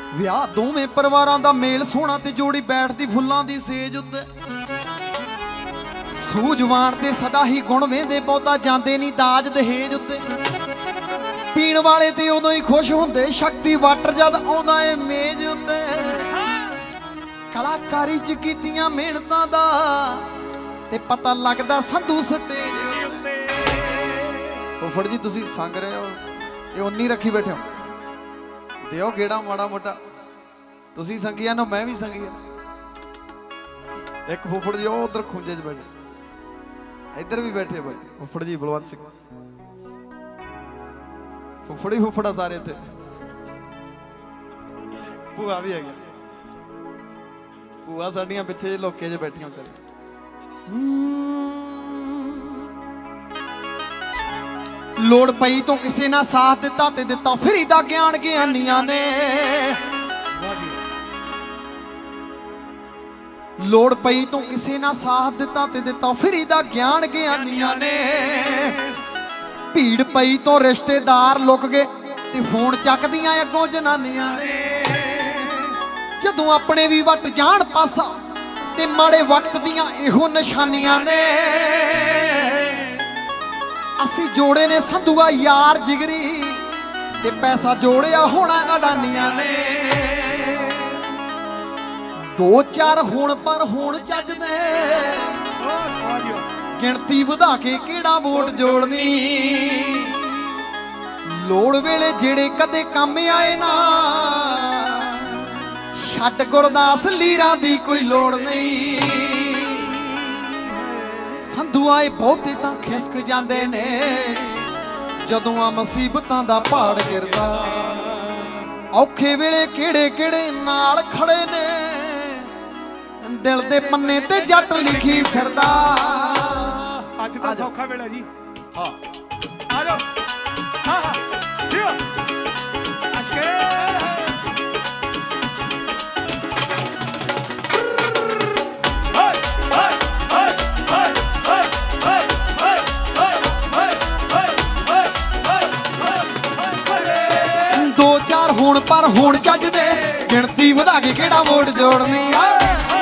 ਵਿਆਹ ਦੋਵੇਂ ਪਰਿਵਾਰਾਂ ਦਾ ਮੇਲ ਸੋਹਣਾ ਤੇ ਜੋੜੀ ਬੈਠਦੀ ਫੁੱਲਾਂ ਦੀ ਸੇਜ ਉੱਤੇ। ਸੂਝਵਾਨ ਤੇ ਸਦਾ ਹੀ ਗੁਣ ਵੇਂਦੇ ਬਹੁਤਾ ਜਾਂਦੇ ਨਹੀਂ ਦਾਜ ਦਹੇਜ ਉੱਤੇ। ਪੀਣ ਵਾਲੇ ਤੇ ਉਦੋਂ ਹੀ ਖੁਸ਼ ਹੁੰਦੇ ਸ਼ਕਤੀ ਵਾਟਰ ਜਦ ਆਉਂਦਾ ਏ ਮੇਜ਼ ਉੱਤੇ। ਕਲਾਕਾਰੀ ਚ ਕੀਤੀਆਂ ਮਿਹਨਤਾਂ ਦਾ ਤੇ ਪਤਾ ਲੱਗਦਾ ਸੰਧੂ ਸਟੇਜ ਉੱਤੇ। ਫੁੱਫੜ ਜੀ ਤੁਸੀਂ ਸੰਗ ਰਹੇ ਹੋ, ਇਹ ਉਨੀ ਰੱਖੀ ਬੈਠੇ ਹੋ, ਦਿਓ ਗੇੜਾ ਮਾੜਾ ਮੋਟਾ। ਤੁਸੀਂ ਸੰਗੀਆਂ ਨਾ ਮੈਂ ਵੀ ਸੰਗੀਆਂ। ਇੱਕ ਫੁੱਫੜ ਜੀ ਉਹ ਉਧਰ ਖੁੰਝੇ 'ਚ ਬੈਠੇ, ਇੱਧਰ ਵੀ ਬੈਠੇ ਬਾਈ ਫੁੱਫੜ ਜੀ ਬਲਵੰਤ ਸਿੰਘ। ਫੁੱਫੜ ਹੀ ਫੁੱਫੜਾ ਸਾਰੇ ਇੱਥੇ। ਭੂਆ ਵੀ ਹੈਗੀ, ਭੂਆ ਸਾਡੀਆਂ ਪਿੱਛੇ ਲੋਕੇ 'ਚ ਬੈਠੀਆਂ ਵਿਚਾਰੀਆਂ। ਲੋੜ ਪਈ ਤੋਂ ਕਿਸੇ ਨਾਲ ਸਾਥ ਦਿੱਤਾ ਤੇ ਦਿੱਤਾ ਫਰੀ ਦਾ ਗਿਆਨ ਗਿਆਨੀਆਂ ਨੇ। ਲੋੜ ਪਈ ਤੋਂ ਕਿਸੇ ਨਾਲ ਸਾਥ ਦਿੱਤਾ ਤੇ ਦਿੱਤਾ ਫਰੀ ਦਾ ਗਿਆਨ ਗਿਆਨੀਆਂ ਨੇ। ਭੀੜ ਪਈ ਤੋਂ ਰਿਸ਼ਤੇਦਾਰ ਲੁਕ ਗਏ ਤੇ ਫੋਨ ਚੱਕਦੀਆਂ ਅੱਗੋਂ ਜਨਾਨੀਆਂ ਨੇ। ਜਦੋਂ ਆਪਣੇ ਵੀ ਵੱਟ ਜਾਣ ਪਾਸਾ ਤੇ ਮਾੜੇ ਵਕਤ ਦੀਆਂ ਇਹੋ ਨਿਸ਼ਾਨੀਆਂ ਨੇ। ਅਸੀਂ ਜੋੜੇ ਨੇ ਸੰਧੂਆ ਯਾਰ ਜਿਗਰੀ ਤੇ ਪੈਸਾ ਜੋੜਿਆ ਹੋਣਾ ਅਡਾਨੀਆਂ ਨੇ। ਦੋ ਚਾਰ ਹੁਣ ਪਰ ਹੁਣ ਚੱਜਦੇ ਗਿਣਤੀ ਵਧਾ ਕੇ ਕਿਹੜਾ ਵੋਟ ਜੋੜਨੀ। ਲੋੜ ਵੇਲੇ ਜਿਹੜੇ ਕਦੇ ਕੰਮ ਆਏ ਨਾ ਛੱਡ ਗੁਰਦਾਸ ਲੀਰਾਂ ਦੀ ਕੋਈ ਲੋੜ ਨਹੀਂ। ਸੰਧੂ ਆਏ ਬਹੁਤੇ ਤਾਂ ਖਿਸਕ ਜਾਂਦੇ ਨੇ ਜਦੋਂ ਆ ਮੁਸੀਬਤਾਂ ਦਾ ਪਹਾੜ ਗਿਰਦਾ। ਔਖੇ ਵੇਲੇ ਕਿਹੜੇ ਕਿਹੜੇ ਨਾਲ ਖੜੇ ਨੇ ਦਿਲ ਦੇ ਪੰਨੇ ਤੇ ਜੱਟ ਲਿਖੀ ਫਿਰਦਾ। ਅੱਜ ਤਾਂ ਸੌਖਾ ਵੇਲਾ ਜੀ। ਹਾਂ ਆ ਜਾਓ। ਹਾਂ ਹਾਂ ਲਿਓ ਅਸ਼ਕੇ ਦੋ ਚਾਰ ਹੁਣ ਪਰ ਹੁਣ ਚੱਜਦੇ ਗਿਣਤੀ ਵਧਾ ਕੇ ਕਿਹੜਾ ਵੋਟ ਜੋੜਨੀ ਆ।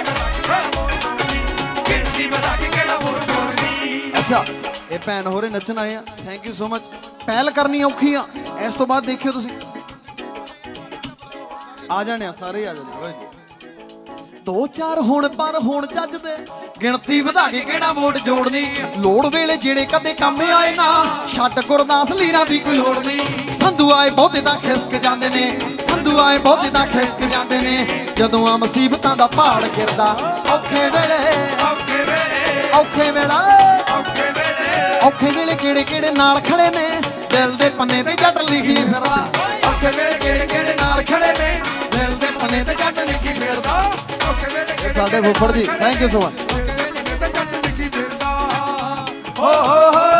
ਅੱਛਾ ਇਹ ਭੈਣ ਹੋਰੇ ਨੱਚਣ ਆਏ ਆ, ਥੈਂਕ ਯੂ ਸੋ ਮਚ। ਪਹਿਲ ਕਰਨੀ ਔਖੀ ਆ, ਇਸ ਤੋਂ ਬਾਅਦ ਦੇਖਿਓ ਤੁਸੀਂ ਆ ਜਾਣੇ ਆ ਸਾਰੇ ਆ ਜਾਣੇ। ਦੋ ਚਾਰ ਹੁਣ ਪਰ ਹੁਣ ਚੱਜਦੇ ਗਿਣਤੀ ਵਧਾ ਕੇ ਕਿਹੜਾ ਵੋਟ ਜੋੜਨੀ। ਲੋੜ ਵੇਲੇ ਜਿਹੜੇ ਕਦੇ ਕੰਮ ਆਏ ਨਾ ਛੱਡ ਗੁਰਦਾਸ ਲੀਰਾਂ ਦੀ ਕੋਈ ਲੋੜ ਨਹੀਂ। ਸੰਧੂ ਆਏ ਬਹੁਤੇ ਤਾਂ ਖਿਸਕ ਜਾਂਦੇ ਨੇ, ਸੰਧੂ ਆਏ ਬਹੁਤੇ ਤਾਂ ਖਿਸਕ ਜਾਂਦੇ ਨੇ ਜਦੋਂ ਆ ਮੁਸੀਬਤਾਂ ਦਾ ਪਹਾੜ ਗਿਰਦਾ। ਔਖੇ ਵੇਲੇ ਔਖੇ ਵੇਲਾ ਔਖੇ ਵੇਲੇ ਕਿਹੜੇ ਕਿਹੜੇ ਨਾਲ ਖੜੇ ਨੇ ਦਿਲ ਦੇ ਪੰਨੇ ਤੇ ਜੱਟ ਲਿਖੀ ਫਿਰਦਾ। ਔਖੇ ਵੇਲੇ ਕਿਹੜੇ ਕਿਹੜੇ ਨਾਲ ਖੜੇ ਨੇ ਦਿਲ ਦੇ ਪੰਨੇ ਤੇ ਜੱਟ ਲਿਖੀ ਫਿਰਦਾ। ਔਖੇ ਵੇਲੇ ਸਾਡੇ ਫੁੱਫੜ ਜੀ ਥੈਂਕ ਯੂ ਸੋ ਮਚ। ਹੋ ਹੋ ਹੋ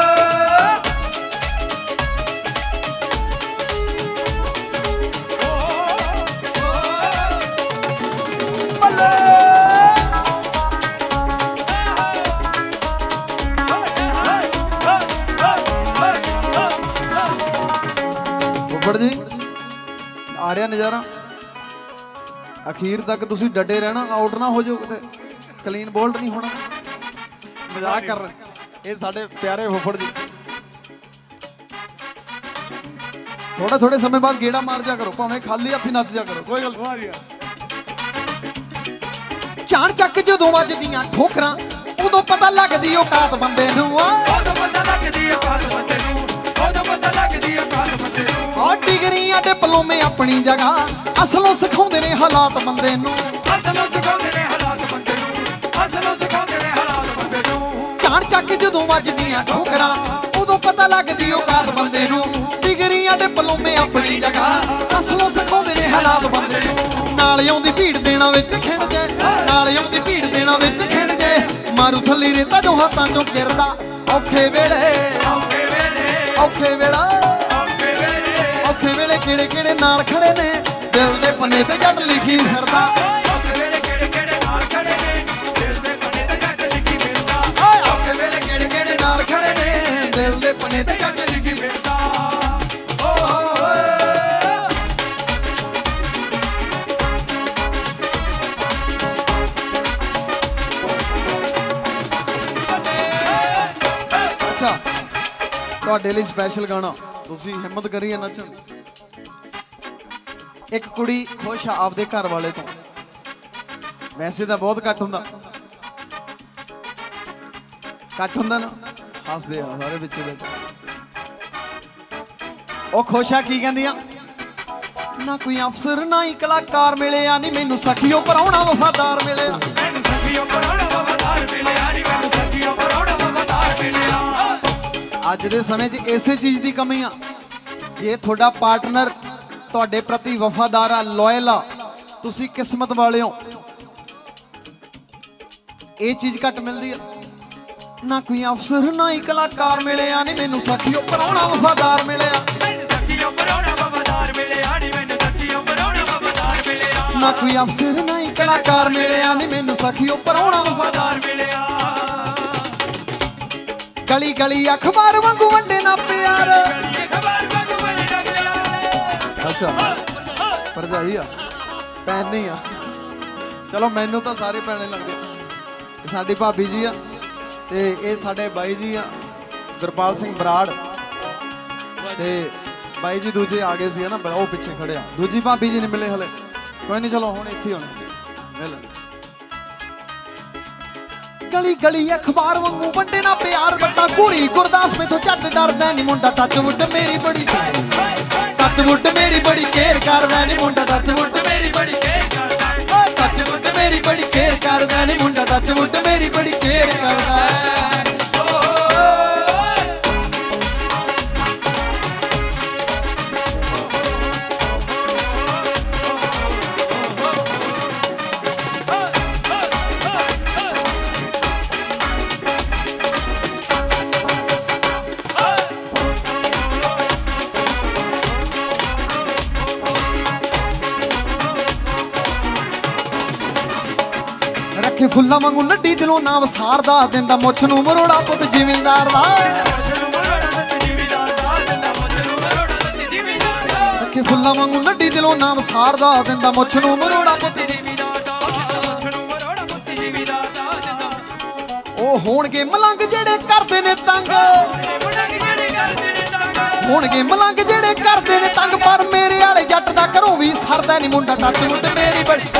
ਜੀ ਆ ਰਿਹਾ ਨਜ਼ਾਰਾ। ਅਖੀਰ ਤੱਕ ਤੁਸੀਂ ਡਟੇ ਰਹਿਣਾ, ਆਊਟ ਨਾ ਹੋ ਜਾਓ ਕਿਤੇ, ਕਲੀਨ ਬੋਲਡ ਨਹੀਂ ਹੋਣਾ। ਮਜ਼ਾਕ ਕਰ ਰਹੇ ਇਹ ਸਾਡੇ ਪਿਆਰੇ ਫੁੱਫੜ ਜੀ। ਥੋੜੇ ਸਮੇਂ ਬਾਅਦ ਗੇੜਾ ਮਾਰ ਜਾ ਕਰੋ, ਭਾਵੇਂ ਖਾਲੀ ਹੱਥੀ ਨੱਚ ਜਾ ਕਰੋ, ਕੋਈ ਗੱਲ ਨਹੀਂ। ਚਾਣ ਚੱਕ ਜਦੋਂ ਵੱਜਦੀਆਂ ਠੋਕਰਾਂ ਉਦੋਂ ਪਤਾ ਲੱਗਦੀ ਔਕਾਤ ਬੰਦੇ ਨੂੰ। ਉਦੋਂ ਪਤਾ ਲੱਗਦੀ ਔਕਾਤ ਬੰਦੇ ਨੂੰ, ਉਦੋਂ ਪਤਾ ਲੱਗਦੀ ਔਕਾਤ ਬੰਦੇ ਨੂੰ। ਡਿਗਰੀਆਂ ਤੇ ਡਿਪਲੋਮੇ ਆਪਣੀ ਜਗ੍ਹਾ ਅਸਲੋਂ ਸਿਖਾਉਂਦੇ ਨੇ ਹਾਲਾਤ ਬੰਦੇ ਨੂੰ। ਅਸਲੋਂ ਸਿਖਾਉਂਦੇ ਨੇ ਹਾਲਾਤ ਬੰਦੇ ਨੂੰ, ਅਸਲੋਂ ਸਿਖਾਉਂਦੇ ਨੇ ਹਾਲਾਤ ਬੰਦੇ ਨੂੰ। ਚਾਣ ਚੱਕ ਜਦੋਂ ਵੱਜਦੀਆਂ ਠੋਕਰਾਂ ਉਦੋਂ ਪਤਾ ਲੱਗਦੀ ਔਕਾਤ ਬੰਦੇ ਨੂੰ। ਡਿਗਰੀਆਂ ਤੇ ਡਿਪਲੋਮੇ ਆਪਣੀ ਜਗ੍ਹਾ ਅਸਲੋਂ ਸਿਖਾਉਂਦੇ ਨੇ ਹਾਲਾਤ ਬੰਦੇ ਨੂੰ। ਨਾਲ ਆਉਂਦੀ ਭੀੜ ਦੇਣਾ ਵਿੱਚ ਖਿੰਡ ਜੇ, ਨਾਲ ਆਉਂਦੀ ਭੀੜ ਦੇਣਾ ਵਿੱਚ ਖਿੰਡ ਜੇ ਮਾਰੂ ਥੱਲੀ ਰੇਤਾ ਜੋ ਹੱਥਾਂ ਚੋਂ ਗਿਰਦਾ। ਔਖੇ ਵੇਲੇ ਔਖੇ ਵੇਲਾ ਔਖੇ ਵੇਲੇ ਕਿਹੜੇ ਕਿਹੜੇ ਨਾਲ ਖੜੇ ਨੇ ਦਿਲ ਦੇ ਪੰਨੇ ਤੇ ਜੱਟ ਲਿਖੀ ਫਿਰਦਾ। ਔਖੇ ਵੇਲੇ ਕਿਹੜੇ ਕਿਹੜੇ ਨਾਲ ਖੜੇ ਨੇ ਦਿਲ ਦੇ ਪੰਨੇ ਤੇ ਜੱਟ ਲਿਖੀ ਫਿਰਦਾ। ਔਖੇ ਵੇਲੇ ਕਿਹੜੇ ਕਿਹੜੇ ਨਾਲ ਖੜੇ ਨੇ ਦਿਲ ਦੇ ਪੰਨੇ ਤੇ ਜੱਟ ਲਿਖੀ ਫਿਰਦਾ। ਤੁਹਾਡੇ ਲਈ ਸਪੈਸ਼ਲ ਗਾਣਾ ਤੁਸੀਂ ਹਿੰਮਤ ਕਰੀਏ ਨੱਚਣ। ਇੱਕ ਕੁੜੀ ਖੁਸ਼ ਆ ਆਪਦੇ ਘਰ ਵਾਲੇ ਤੋਂ, ਵੈਸੇ ਤਾਂ ਬਹੁਤ ਘੱਟ ਹੁੰਦਾ ਨਾ, ਹੱਸਦੇ ਆ ਸਾਰੇ ਵਿੱਚ ਵਿੱਚ। ਉਹ ਖੁਸ਼ ਆ ਕੀ ਕਹਿੰਦੀਆਂ, ਨਾ ਕੋਈ ਅਫਸਰ ਨਾ ਹੀ ਕਲਾਕਾਰ ਮਿਲਿਆ ਨੀ ਮੈਨੂੰ ਸਖੀਓ ਪਰਾਉਣਾ ਵਫਾਦਾਰ ਮਿਲਿਆ, ਮੈਨੂੰ ਸਖੀਓ ਪਰਾਉਣਾ ਵਫਾਦਾਰ ਮਿਲਿਆ ਨੀ ਮੈਨੂੰ ਸਖੀਓ ਪਰਾਉਣਾ ਵਫਾਦਾਰ ਮਿਲਿਆ। ਅੱਜ ਦੇ ਸਮੇਂ 'ਚ ਇਸੇ ਚੀਜ਼ ਦੀ ਕਮੀ ਆ। ਜੇ ਤੁਹਾਡਾ ਪਾਰਟਨਰ ਤੁਹਾਡੇ ਪ੍ਰਤੀ ਵਫਾਦਾਰ ਆ, ਲੋਇਲ ਆ, ਤੁਸੀਂ ਕਿਸਮਤ ਵਾਲੇ ਹੋ। ਇਹ ਚੀਜ਼ ਘੱਟ ਮਿਲਦੀ ਆ। ਨਾ ਕੋਈ ਅਫਸਰ ਨਾ ਹੀ ਕਲਾਕਾਰ ਮਿਲਿਆ ਨੀ ਮੈਨੂੰ ਸਖੀਓ ਪਰਾਉਣਾ ਵਫਾਦਾਰ ਮਿਲਿਆ, ਮੈਨੂੰ ਸਖੀਓ ਪਰਾਉਣਾ ਵਫਾਦਾਰ ਮਿਲਿਆ ਨੀ ਮੈਨੂੰ ਸਖੀਓ ਪਰਾਉਣਾ ਵਫਾਦਾਰ ਮਿਲਿਆ। ਨਾ ਕੋਈ ਅਫਸਰ ਨਾ ਹੀ ਕਲਾਕਾਰ ਮਿਲਿਆ ਨੀ ਮੈਨੂੰ ਸਖੀਓ ਪਰਾਉਣਾ ਵਫਾਦਾਰ ਮਿਲਿਆ। ਗਲੀ ਗਲੀ ਅਖਬਾਰ ਵਾਂਗੂ ਵੰਡੇ ਨਾ ਪਿਆਰ, ਅੱਛਾ ਭਰਜਾਈ ਆ ਭੈਣ ਨਹੀਂ ਆ, ਚਲੋ ਮੈਨੂੰ ਤਾਂ ਸਾਰੇ ਭੈਣੇ ਲੱਗਦੇ। ਸਾਡੀ ਭਾਬੀ ਜੀ ਆ ਤੇ ਇਹ ਸਾਡੇ ਬਾਈ ਜੀ ਆ ਗੁਰਪਾਲ ਸਿੰਘ ਬਰਾੜ, ਤੇ ਬਾਈ ਜੀ ਦੂਜੇ ਆ ਗਏ ਸੀ ਨਾ, ਉਹ ਪਿੱਛੇ ਖੜੇ ਆ। ਦੂਜੀ ਭਾਬੀ ਜੀ ਨਹੀਂ ਮਿਲੇ ਹਲੇ, ਕੋਈ ਨਹੀਂ ਚਲੋ ਹੁਣ ਇੱਥੇ ਹੁਣ। ਗਲੀ ਗਲੀ ਅਖਬਾਰ ਵਾਂਗੂ ਵੰਡੇ ਨਾ ਪਿਆਰ, ਵੱਡਾ ਘੂਰੀ ਗੁਰਦਾਸ ਮੈਥੋਂ ਝੱਟ ਡਰਦਾ ਨੀ ਮੁੰਡਾ, ਟੱਚ ਵੁੱਡ ਮੇਰੀ ਬੜੀ ਟੱਚ ਵੁੱਡ ਮੇਰੀ ਬੜੀ ਕੇਅਰ ਕਰਦਾ ਨੀ ਮੁੰਡਾ, ਟੱਚ ਵੁੱਡ ਮੇਰੀ ਬੜੀ ਕੇਅਰ ਕਰਦਾ, ਟੱਚ ਵੁੱਡ ਮੇਰੀ ਬੜੀ ਕੇਅਰ ਕਰਦਾ ਨੀ ਮੁੰਡਾ, ਟੱਚ ਵੁੱਡ ਮੇਰੀ ਬੜੀ ਕੇਅਰ ਕਰਦਾ। ਰੱਖੇ ਫੁੱਲਾਂ ਵਾਂਗੂ ਨੱਡੀ ਦਿਲੋਂ ਨਾ ਵਸਾਰਦਾ, ਦਿੰਦਾ ਮੁੱਛ ਨੂੰ ਮਰੋੜਾ ਪੁੱਤ ਜ਼ਿਮੀਂਦਾਰ ਦਾ, ਰੱਖੇ ਫੁੱਲਾਂ ਵਾਂਗੂ ਨੱਡੀ ਦਿਲੋਂ ਨਾ ਵਸਾਰਦਾ, ਦਿੰਦਾ ਮੁੱਛ ਨੂੰ ਮਰੋੜਾ ਪੁੱਤ ਜ਼ਿਮੀਂਦਾਰ ਦਾ। ਉਹ ਹੋਣਗੇ ਮਲੰਗ ਜਿਹੜੇ ਕਰਦੇ ਨੇ ਤੰਗ, ਹੋਣਗੇ ਮਲੰਗ ਜਿਹੜੇ ਕਰਦੇ ਨੇ ਤੰਗ, ਪਰ ਮੇਰੇ ਵਾਲੇ ਜੱਟ ਦਾ ਘਰੋਂ ਵੀ ਸਰਦਾ ਨੀ ਮੁੰਡਾ, ਟੱਚ ਮੁੱਟ ਮੇਰੀ ਬੜੀ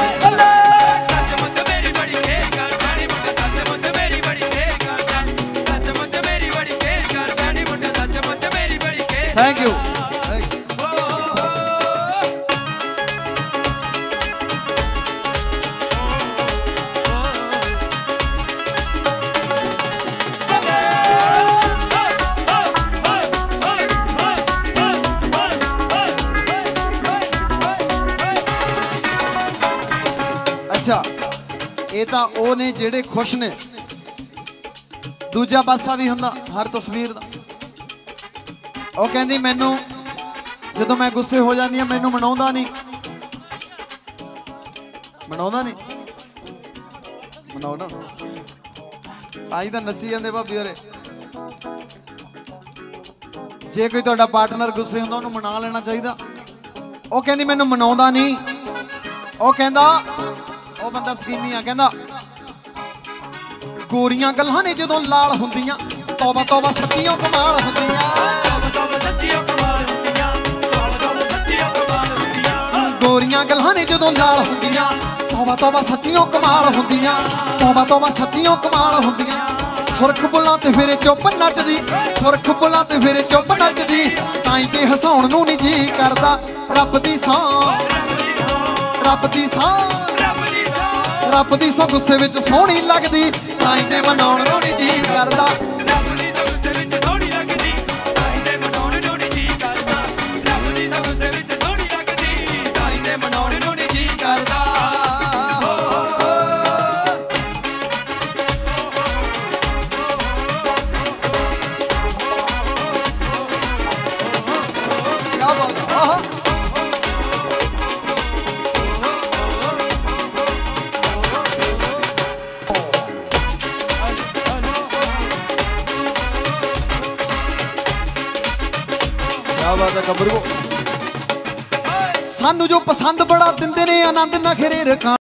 ਥੈਂਕ ਯੂ। ਅੱਛਾ ਇਹ ਤਾਂ ਉਹ ਨੇ ਜਿਹੜੇ ਖੁਸ਼ ਨੇ, ਦੂਜਾ ਪਾਸਾ ਵੀ ਹੁੰਦਾ ਹਰ ਤਸਵੀਰ ਦਾ। ਉਹ ਕਹਿੰਦੀ ਮੈਨੂੰ ਜਦੋਂ ਮੈਂ ਗੁੱਸੇ ਹੋ ਜਾਂਦੀ ਆ ਮੈਨੂੰ ਮਨਾਉਂਦਾ ਨਹੀਂ, ਮਨਾਉਂਦਾ ਨਹੀਂ, ਮਨਾਉਣਾ ਆਈ ਤਾਂ ਨੱਚੀ ਜਾਂਦੇ ਭਾਬੀ ਹੋਰੇ। ਜੇ ਕੋਈ ਤੁਹਾਡਾ ਪਾਰਟਨਰ ਗੁੱਸੇ ਹੁੰਦਾ ਉਹਨੂੰ ਮਨਾ ਲੈਣਾ ਚਾਹੀਦਾ। ਉਹ ਕਹਿੰਦੀ ਮੈਨੂੰ ਮਨਾਉਂਦਾ ਨਹੀਂ, ਉਹ ਕਹਿੰਦਾ ਉਹ ਬੰਦਾ ਸਕੀਮੀ ਆ, ਕਹਿੰਦਾ ਗੋਰੀਆਂ ਗੱਲਾਂ ਨੇ ਜਦੋਂ ਲਾਲ ਹੁੰਦੀਆਂ, ਤੌਬਾ ਤੌਬਾ ਸੱਚੀਆਂ ਕਮਾਲ ਹੁੰਦੀਆਂ, ਗੋਰੀਆਂ ਗੱਲਾਂ ਨੇ ਜਦੋਂ ਲਾਲ ਹੁੰਦੀਆਂ, ਤੌਬਾ ਤੌਬਾ ਸੱਚੀਆਂ ਕਮਾਲ ਹੁੰਦੀਆਂ, ਤੌਬਾ ਤੌਬਾ ਸੱਚੀਆਂ ਕਮਾਲ ਹੁੰਦੀਆਂ। ਸੁਰਖ ਬੁੱਲਾਂ ਤੇ ਫਿਰ ਚੁੱਪ ਨੱਚਦੀ, ਸੁਰਖ ਬੁੱਲਾਂ ਤੇ ਫਿਰ ਚੁੱਪ ਨੱਚਦੀ, ਤਾਂ ਹੀ ਤੇ ਹਸਾਉਣ ਨੂੰ ਨਹੀਂ ਜੀ ਕਰਦਾ। ਰੱਬ ਦੀ ਸੌਂ, ਰੱਬ ਦੀ ਸੌਂ, ਰੱਬ ਦੀ ਸੌਂ ਗੁੱਸੇ ਵਿੱਚ ਸੋਹਣੀ ਲੱਗਦੀ, ਤਾਂ ਹੀ ਤੇ ਮਨਾਉਣ ਨੂੰ ਨਹੀਂ ਜੀ ਕਰਦਾ। ਸਾਨੂੰ ਜੋ ਪਸੰਦ ਬੜਾ ਦਿੰਦੇ ਨੇ ਆਨੰਦ ਨਖਰੇ ਰਖਾ।